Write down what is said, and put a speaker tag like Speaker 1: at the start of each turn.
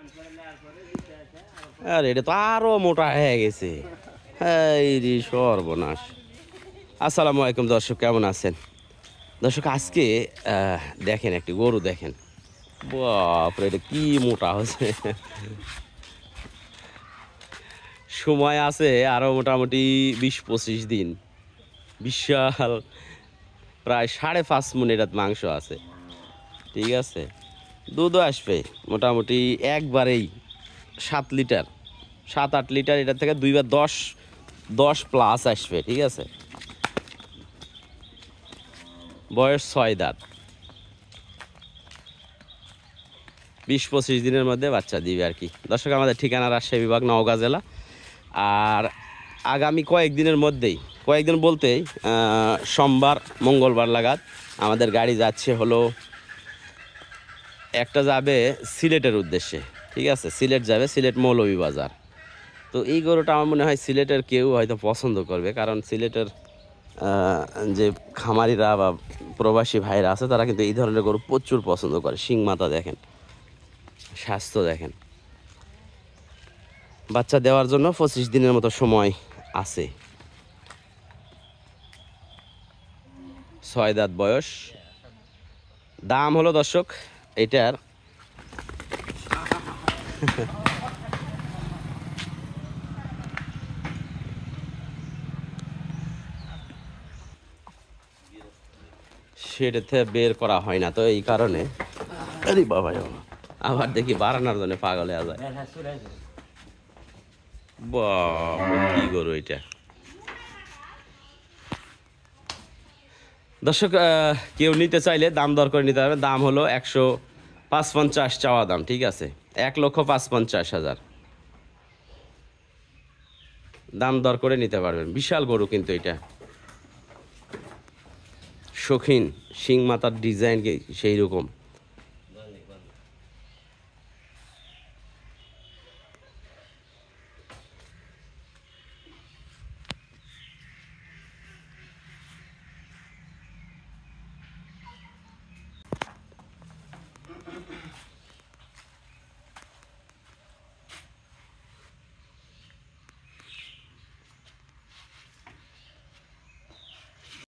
Speaker 1: আর এটা তো আরো মোটা হয়ে গেছে। এই রে সর্বনাশ। আসসালামু আলাইকুম দর্শক, কেমন আছেন দর্শক? আজকে দেখেন একটি গরু দেখেন, বাপরে এটা কি মোটা হচ্ছে। সময় আছে আরো মোটামুটি 20-25 দিন। বিশাল, প্রায় 5.5 মণ এটার মাংস আছে, ঠিক আছে। দুধও আসবে মোটামুটি একবারেই 7 লিটার 7-8 লিটার, এটার থেকে 2 বার 10 প্লাস আসবে, ঠিক আছে। বয়স 6 দাঁত, 20-25 দিনের মধ্যে বাচ্চা দিবে আর কি দর্শক। আমাদের ঠিকানা রাজশাহী বিভাগ, নওগাঁ জেলা। আর আগামী কয়েকদিনের মধ্যেই, কয়েকদিন বলতেই সোমবার মঙ্গলবার লাগাত আমাদের গাড়ি যাচ্ছে হলো, একটা যাবে সিলেটের উদ্দেশ্যে, ঠিক আছে। সিলেট যাবে, সিলেট মৌলভীবাজার। তো এই গরুটা আমার মনে হয় সিলেটের কেউ হয়তো পছন্দ করবে, কারণ সিলেটের যে খামারিরা বা প্রবাসী ভাইরা আছে তারা কিন্তু এই ধরনের গরু প্রচুর পছন্দ করে। শিং মাথা দেখেন, স্বাস্থ্য দেখেন। বাচ্চা দেওয়ার জন্য 25 দিনের মতো সময় আছে। 6 দাঁত বয়স। দাম হলো দর্শক এটার সেটাতে বের করা হয় না, তো এই কারণে আরে বাবা আবার দেখি বাড়ানোর জন্য পাগল হয়ে যায়। বাবা কি গরু এটা দর্শক। কেউ নিতে চাইলে দাম দর করে নিতে হবে। দাম হলো 155 চাওয়া দাম, ঠিক আছে। 1,55,000 দাম দর করে নিতে পারবেন। বিশাল গরু কিন্তু এটা, শৌখিন, শিং মাথার ডিজাইন সেই রকম।